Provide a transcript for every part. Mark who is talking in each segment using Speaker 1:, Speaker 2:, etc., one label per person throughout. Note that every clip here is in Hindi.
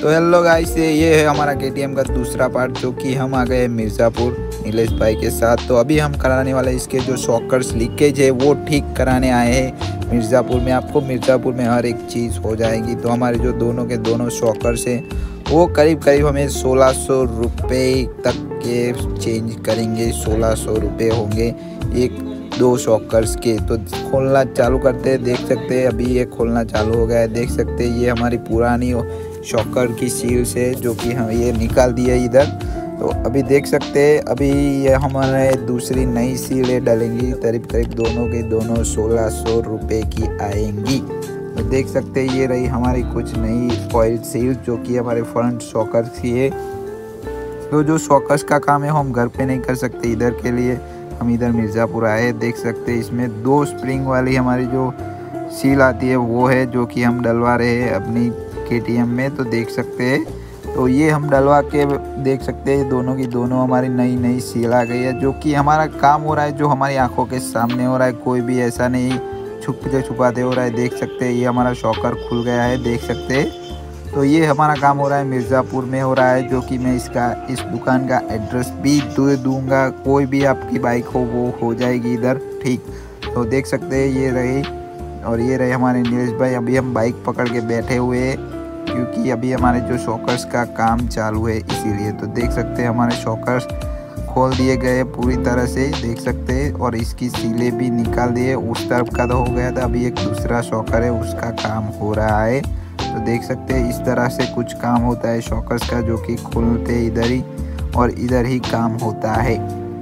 Speaker 1: तो हेलो गाइस, ये है हमारा KTM का दूसरा पार्ट, जो कि हम आ गए मिर्ज़ापुर नीलेश भाई के साथ। तो अभी हम कराने वाले इसके जो शॉकर्स लीकेज है वो ठीक कराने आए हैं मिर्ज़ापुर में। आपको मिर्ज़ापुर में हर एक चीज़ हो जाएगी। तो हमारे जो दोनों के दोनों शॉकर्स हैं वो करीब हमें 1600 रुपये तक के चेंज करेंगे। 1600 रुपये होंगे एक दो शॉकर्स के। तो खोलना चालू करते हैं। देख सकते हैं अभी ये खोलना चालू हो गया है। देख सकते हैं ये हमारी पुरानी शॉकर की सील्स है जो कि हम ये निकाल दिए इधर। तो अभी देख सकते हैं अभी ये हमारे दूसरी नई सीलें डालेंगी। करीब दोनों के दोनों 1600 रुपये की आएंगी। तो देख सकते हैं ये रही हमारी कुछ नई फॉइल सील जो कि हमारे फ्रंट शॉकर की है। तो जो शॉकर्स का काम है हम घर पे नहीं कर सकते, इधर के लिए हम इधर मिर्ज़ापुर आए। देख सकते हैं इसमें 2 स्प्रिंग वाली हमारी जो सील आती है वो है जो कि हम डलवा रहे हैं अपनी KTM में। तो देख सकते हैं तो ये हम डलवा के देख सकते हैं दोनों की दोनों हमारी नई सील आ गई है, जो कि हमारा काम हो रहा है जो हमारी आंखों के सामने हो रहा है। कोई भी ऐसा नहीं छुपाते हो रहा है। देख सकते हैं ये हमारा शॉकर खुल गया है। देख सकते हैं तो ये हमारा काम हो रहा है मिर्ज़ापुर में हो रहा है, जो कि मैं इस दुकान का एड्रेस भी दूंगा। कोई भी आपकी बाइक हो वो हो जाएगी इधर, ठीक। तो देख सकते हैं ये रही और ये रहे हमारे नीलेश भाई। अभी हम बाइक पकड़ के बैठे हुए हैं क्योंकि अभी हमारे जो शॉकर्स का काम चालू है इसीलिए। तो देख सकते हैं हमारे शॉकर्स खोल दिए गए पूरी तरह से, देख सकते हैं। और इसकी सीलें भी निकाल दिए। उस तरफ का तो हो गया था, अभी एक दूसरा शॉकर है उसका काम हो रहा है। तो देख सकते हैं इस तरह से कुछ काम होता है शॉकर्स का, जो कि खुलते इधर ही और इधर ही काम होता है,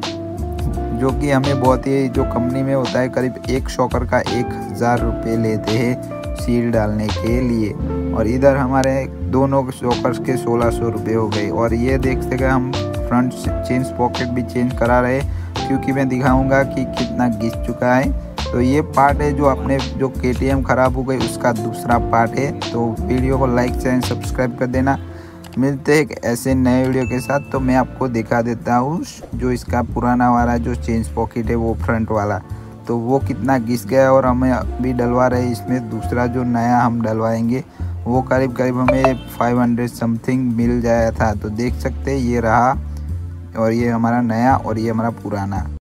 Speaker 1: जो कि हमें बहुत ही जो कंपनी में होता है करीब एक शॉकर का 1000 रुपये लेते हैं सील डालने के लिए। और इधर हमारे दोनों शॉकर्स के 1600 रुपये हो गए। और ये देख सकते हम फ्रंट चेन पॉकेट भी चेंज करा रहे क्योंकि मैं दिखाऊंगा कि कितना घिस चुका है। तो ये पार्ट है जो अपने जो KTM ख़राब हो गई उसका दूसरा पार्ट है। तो वीडियो को लाइक चैनल सब्सक्राइब कर देना। मिलते हैं ऐसे नए वीडियो के साथ। तो मैं आपको दिखा देता हूँ जो इसका पुराना वाला जो चेंज पॉकेट है वो फ्रंट वाला, तो वो कितना घिस गया। और हमें अभी डलवा रहे हैं इसमें दूसरा जो नया हम डलवाएंगे वो करीब हमें 500 समथिंग मिल जाया था। तो देख सकते हैं ये रहा और ये हमारा नया और ये हमारा पुराना।